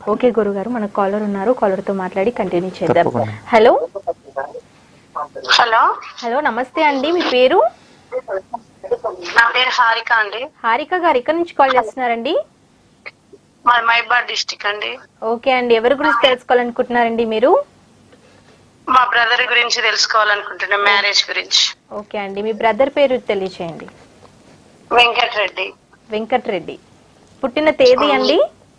Okay గురుగారు, మనకు caller ఉన్నారు, కాలర్ తో మాట్లాడి కంటిన్యూ చేద్దాం. తప్పకుండా. హలో హలో హలో, నమస్తే అండి, మీ పేరు? నా పేరు హారిక అండి. హారిక గారు ఎక్కడి నుంచి కాల్ చేస్తున్నారండి? మా మైబాద్ డిస్టిక్ అండి. ఓకే అండి, ఎవరి గురించి తెలుసుకోవాలనుకుంటున్నారండి మీరు? మా బ్రదర్ గురించి తెలుసుకోవాలనుకుంటున్నా, మ్యారేజ్ గురించి. ఓకే అండి, మీ బ్రదర్ పేరు తెలియచేయండి. వెంకటరెడ్డి. వెంకటరెడ్డి. పుట్టిన తేదీ అండి?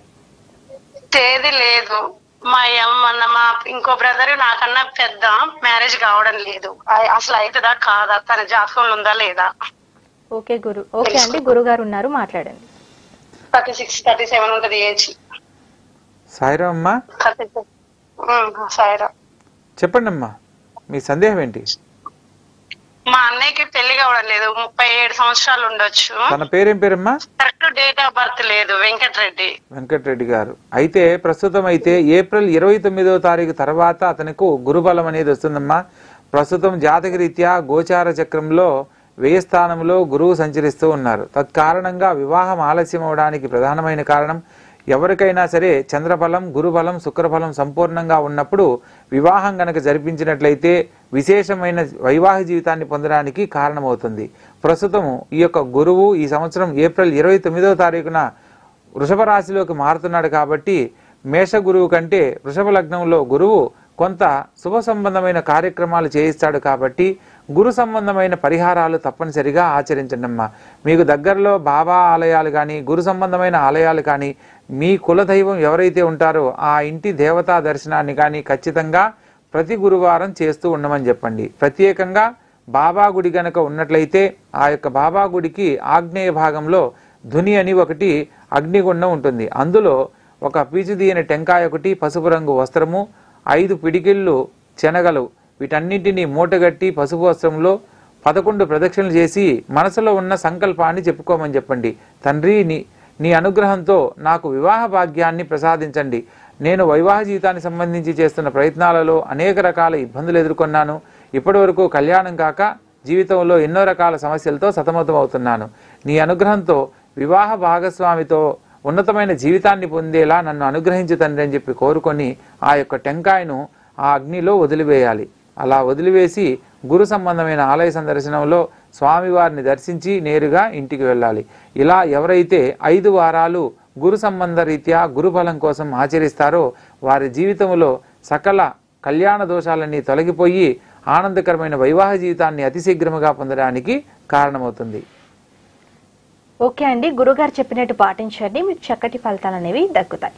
తేదీ లేదు. మా ఇంకో బ్రదర్ నాకన్నా పెద్ద, మ్యారేజ్ కావడం లేదు. అసలు అవుతుందా కాదా, తన జాతకంలో ఉందా లేదా? ఓకే అండి, గురుగారు ఉన్నారు, మాట్లాడండి. 36, 37 ఉంటది ఏజ్. సాయిరామ్ అమ్మా, సాయిరా. చెప్పండి అమ్మా, మీ సందేహం ఏంటి? మా అన్నయ్యకి పెళ్లి కావడం లేదు, 37 సంవత్సరాలు ఉండొచ్చు. తన పేరేం పేరమ్మా? కరెక్ట్ డేట్ ఆఫ్ బర్త్ లేదు. వెంకటరెడ్డి. వెంకటరెడ్డి గారు. అయితే ప్రస్తుతం అయితే ఏప్రిల్ 29వ తారీఖు తర్వాత అతనికి గురుబలం అనేది వస్తుందమ్మా. ప్రస్తుతం జాతకరీత్యా గోచార చక్రంలో 1000 స్థానంలో గురువు సంచరిస్తూ ఉన్నారు. తత్కారణంగా వివాహం ఆలస్యం అవడానికి ప్రధానమైన కారణం, ఎవరికైనా సరే చంద్రబలం, గురుబలం, శుక్రబలం సంపూర్ణంగా ఉన్నప్పుడు వివాహం గనక జరిపించినట్లయితే విశేషమైన వైవాహిక జీవితాన్ని పొందడానికి కారణమవుతుంది. ప్రస్తుతం ఈ యొక్క గురువు ఈ సంవత్సరం ఏప్రిల్ 29వ తారీఖున వృషభ రాశిలోకి మారుతున్నాడు కాబట్టి మేష గురువు కంటే వృషభ లగ్నంలో గురువు కొంత శుభ సంబంధమైన కార్యక్రమాలు చేయిస్తాడు కాబట్టి గురు సంబంధమైన పరిహారాలు తప్పనిసరిగా ఆచరించండి అమ్మా. మీకు దగ్గరలో బాబా ఆలయాలు కానీ, గురు సంబంధమైన ఆలయాలు కానీ, మీ కులదైవం ఎవరైతే ఉంటారో ఆ ఇంటి దేవతా దర్శనాన్ని కానీ ఖచ్చితంగా ప్రతి గురువారం చేస్తూ ఉండమని చెప్పండి. ప్రత్యేకంగా బాబా గుడి గనక ఉన్నట్లయితే ఆ యొక్క బాబా గుడికి ఆగ్నేయ భాగంలో ధుని అని ఒకటి అగ్నిగుండం ఉంటుంది. అందులో ఒక పీచుదీయని టెంకాయ ఒకటి, పసుపు రంగు వస్త్రము, 5 పిడికిళ్ళు శనగలు, వీటన్నింటినీ మూటగట్టి పసుపు వస్త్రంలో 11 ప్రదక్షిణలు చేసి మనసులో ఉన్న సంకల్పాన్ని చెప్పుకోమని చెప్పండి. తండ్రి, నీ అనుగ్రహంతో నాకు వివాహ భాగ్యాన్ని ప్రసాదించండి. నేను వైవాహ జీవితానికి సంబంధించి చేస్తున్న ప్రయత్నాలలో అనేక రకాల ఇబ్బందులు ఎదుర్కొన్నాను. ఇప్పటి వరకు కళ్యాణం కాక జీవితంలో ఎన్నో రకాల సమస్యలతో సతమతం అవుతున్నాను. నీ అనుగ్రహంతో వివాహ భాగస్వామితో ఉన్నతమైన జీవితాన్ని పొందేలా నన్ను అనుగ్రహించు తండ్రి అని చెప్పి కోరుకొని ఆ యొక్క టెంకాయను ఆ అగ్నిలో వదిలివేయాలి. అలా వదిలివేసి గురు సంబంధమైన ఆలయ సందర్శనంలో స్వామివారిని దర్శించి నేరుగా ఇంటికి వెళ్ళాలి. ఇలా ఎవరైతే 5 వారాలు గురు సంబంధ రీత్యా గురుబలం కోసం ఆచరిస్తారో వారి జీవితంలో సకల కళ్యాణ దోషాలన్నీ తొలగిపోయి ఆనందకరమైన వైవాహ జీవితాన్ని అతి శీఘ్రముగా పొందడానికి కారణమవుతుంది. ఓకే అండి, గురుగారు చెప్పినట్టు పాటించండి, మీకు చక్కటి ఫలితాలు అనేవి దక్కుతాయి.